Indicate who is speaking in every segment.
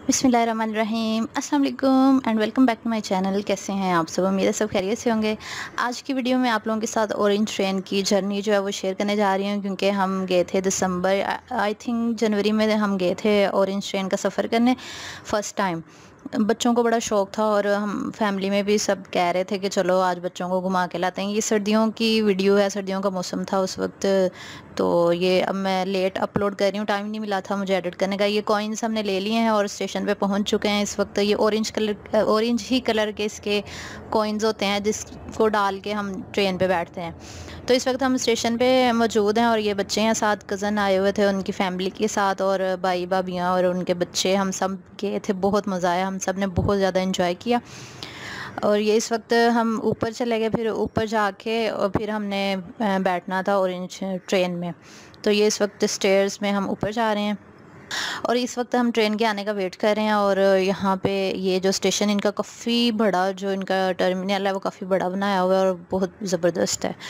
Speaker 1: बिस्मिल्लाहिर्रहमानिर्रहीम अस्सलाम वालेकुम and welcome back to my channel. कैसे हैं आप सब? उम्मीद है सब खैरियत से होंगे। आज की वीडियो में आप लोगों के साथ ऑरेंज ट्रेन की जर्नी जो है वो शेयर करने जा रही हूँ, क्योंकि हम गए थे दिसंबर आई थिंक जनवरी में हम गए थे ऑरेंज ट्रेन का सफ़र करने फ़र्स्ट टाइम। बच्चों को बड़ा शौक़ था और हम फैमिली में भी सब कह रहे थे कि चलो आज बच्चों को घुमा के लाते हैं। ये सर्दियों की वीडियो है, सर्दियों का मौसम था उस वक्त, तो ये अब मैं लेट अपलोड कर रही हूँ, टाइम नहीं मिला था मुझे एडिट करने का। ये कॉइन्स हमने ले लिए हैं और स्टेशन पे पहुँच चुके हैं इस वक्त। ये ऑरेंज ही कलर के इसके कॉइन्स होते हैं जिसको डाल के हम ट्रेन पे बैठते हैं। तो इस वक्त हम स्टेशन पे मौजूद हैं और ये बच्चे हैं, साथ कज़न आए हुए थे उनकी फैमिली के साथ, और भाई भाभियाँ और उनके बच्चे, हम सब गए थे। बहुत मज़ा आया, हम सब ने बहुत ज़्यादा इंजॉय किया। और ये इस वक्त हम ऊपर चले गए, फिर ऊपर जाके और फिर हमने बैठना था ऑरेंज ट्रेन में। तो ये इस वक्त स्टेयर्स में हम ऊपर जा रहे हैं और इस वक्त हम ट्रेन के आने का वेट कर रहे हैं। और यहाँ पे ये जो स्टेशन इनका काफ़ी बड़ा, जो इनका टर्मिनल है वो काफ़ी बड़ा बनाया हुआ है और बहुत ज़बरदस्त है।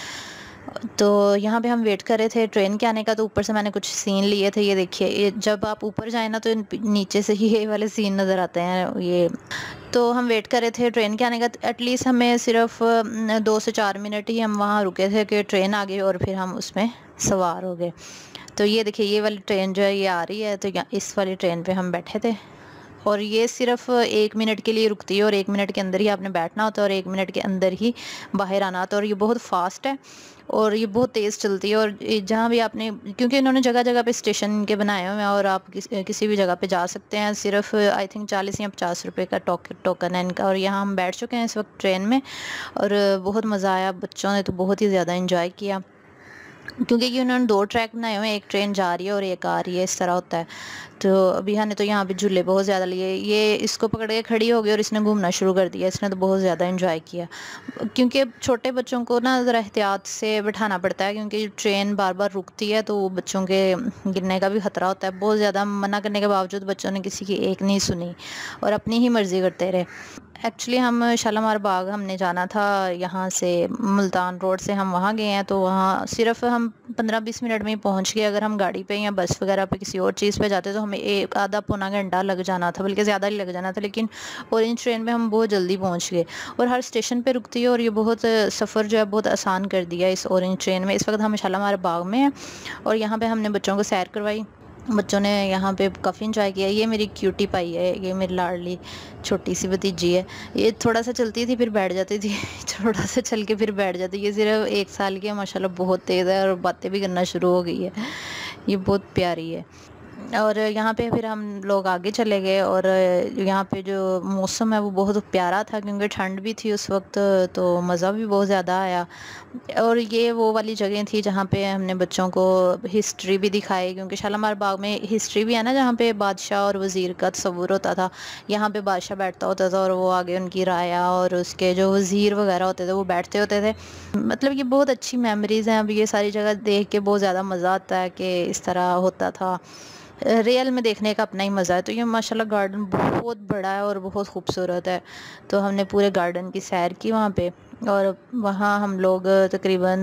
Speaker 1: तो यहाँ पे हम वेट कर रहे थे ट्रेन के आने का। तो ऊपर से मैंने कुछ सीन लिए थे, ये देखिए। ये जब आप ऊपर जाए ना तो नीचे से ही ये वाले सीन नज़र आते हैं ये। तो हम वेट कर रहे थे ट्रेन के आने का। एटलीस्ट हमें सिर्फ 2 से 4 मिनट ही हम वहाँ रुके थे कि ट्रेन आ गई और फिर हम उसमें सवार हो गए। तो ये देखिए, ये वाली ट्रेन जो है ये आ रही है, तो इस वाली ट्रेन पे हम बैठे थे और ये सिर्फ 1 मिनट के लिए रुकती है और 1 मिनट के अंदर ही आपने बैठना होता है और 1 मिनट के अंदर ही बाहर आना होता है। और ये बहुत फास्ट है और ये बहुत तेज़ चलती है। और जहाँ भी आपने, क्योंकि इन्होंने जगह जगह पे स्टेशन के बनाए हुए हैं और आप किसी भी जगह पे जा सकते हैं। सिर्फ आई थिंक 40 या 50 रुपए का टोकन है इनका। और यहाँ हम बैठ चुके हैं इस वक्त ट्रेन में और बहुत मज़ा आया। बच्चों ने तो बहुत ही ज़्यादा इंजॉय किया, क्योंकि ये उन्होंने 2 ट्रैक बनाए हुए हैं, एक ट्रेन जा रही है और एक आ रही है, इस तरह होता है। तो अभी ने तो यहाँ पे झूले बहुत ज़्यादा लिए, ये इसको पकड़ के खड़ी हो गई और इसने घूमना शुरू कर दिया। इसने तो बहुत ज़्यादा एंजॉय किया, क्योंकि छोटे बच्चों को ना ज़रा एहतियात से बिठाना पड़ता है, क्योंकि ट्रेन बार बार रुकती है तो बच्चों के गिरने का भी ख़तरा होता है। बहुत ज़्यादा मना करने के बावजूद बच्चों ने किसी की एक नहीं सुनी और अपनी ही मर्ज़ी करते रहे। एक्चुअली हम शालीमार बाग हमने जाना था, यहाँ से मुल्तान रोड से हम वहाँ गए हैं। तो वहाँ सिर्फ हम 15-20 मिनट में ही पहुँच गए। अगर हम गाड़ी पे या बस वगैरह पे किसी और चीज़ पे जाते तो हमें एक आधा पौना घंटा लग जाना था, बल्कि ज़्यादा ही लग जाना था। लेकिन ऑरेंज ट्रेन में हम बहुत जल्दी पहुँच गए और हर स्टेशन पे रुकती है और ये बहुत सफ़र जो है बहुत आसान कर दिया इस ऑरेंज ट्रेन में। इस वक्त हम शालीमार बाग में हैं और यहाँ पर हमने बच्चों को सैर करवाई। बच्चों ने यहाँ पे काफ़ी इंजॉय किया। ये मेरी क्यूटी पाई है, ये मेरी लाडली छोटी सी भतीजी है। ये थोड़ा सा चलती थी फिर बैठ जाती थी थोड़ा सा चल के फिर बैठ जाती। ये सिर्फ 1 साल की है, माशाल्लाह बहुत तेज़ है और बातें भी करना शुरू हो गई है। ये बहुत प्यारी है। और यहाँ पे फिर हम लोग आगे चले गए और यहाँ पे जो मौसम है वो बहुत प्यारा था, क्योंकि ठंड भी थी उस वक्त, तो मज़ा भी बहुत ज़्यादा आया। और ये वो वाली जगह थी जहाँ पे हमने बच्चों को हिस्ट्री भी दिखाई, क्योंकि शालीमार बाग में हिस्ट्री भी है ना, जहाँ पे बादशाह और वज़ीर का तस्वुर होता था। यहाँ पे बादशाह बैठता होता था और वो आगे उनकी राया और उसके जो वज़ीर वगैरह होते थे वो बैठते होते थे। मतलब ये बहुत अच्छी मेमोरीज़ हैं। अब ये सारी जगह देख के बहुत ज़्यादा मज़ा आता है कि इस तरह होता था। रियल में देखने का अपना ही मज़ा है। तो ये माशाल्लाह गार्डन बहुत बड़ा है और बहुत खूबसूरत है। तो हमने पूरे गार्डन की सैर की वहाँ पे और वहाँ हम लोग तकरीबन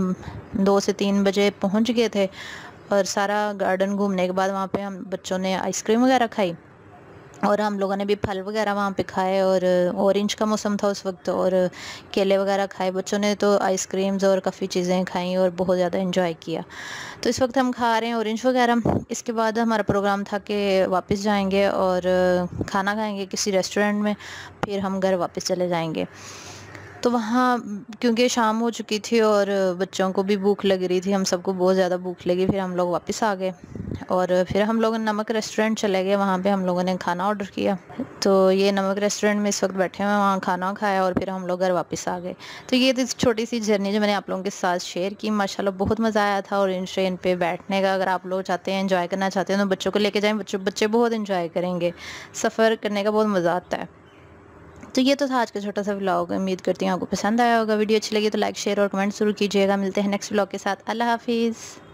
Speaker 1: 2 से 3 बजे पहुँच गए थे। और सारा गार्डन घूमने के बाद वहाँ पे हम बच्चों ने आइसक्रीम वगैरह खाई और हम लोगों ने भी फल वगैरह वहाँ पे खाए। और ऑरेंज का मौसम था उस वक्त और केले वगैरह खाए। बच्चों ने तो आइसक्रीम्स और काफ़ी चीज़ें खाई और बहुत ज़्यादा एंजॉय किया। तो इस वक्त हम खा रहे हैं ऑरेंज वगैरह। इसके बाद हमारा प्रोग्राम था कि वापस जाएंगे और खाना खाएंगे किसी रेस्टोरेंट में, फिर हम घर वापस चले जाएंगे। तो वहाँ क्योंकि शाम हो चुकी थी और बच्चों को भी भूख लग रही थी, हम सबको बहुत ज़्यादा भूख लगी, फिर हम लोग वापस आ गए और फिर हम लोग नमक रेस्टोरेंट चले गए। वहाँ पे हम लोगों ने खाना ऑर्डर किया। तो ये नमक रेस्टोरेंट में इस वक्त बैठे हुए हैं, वहाँ खाना खाया और फिर हम लोग घर वापस आ गए। तो ये थी छोटी सी जर्नी जो मैंने आप लोगों के साथ शेयर की। माशाल्लाह बहुत मज़ा आया था और इन ट्रेन पे बैठने का। अगर आप लोग चाहते हैं, एंजॉय करना चाहते हैं तो बच्चों को लेके जाएँ, बच्चे बहुत एंजॉय करेंगे। सफ़र करने का बहुत मज़ा आता है। तो ये तो था आज का छोटा सा व्लॉग। उम्मीद करती हूँ आपको पसंद आया होगा। वीडियो अच्छी लगी तो लाइक शेयर और कमेंट ज़रूर कीजिएगा। मिलते हैं नेक्स्ट व्लॉग के साथ। अल्लाह हाफिज़।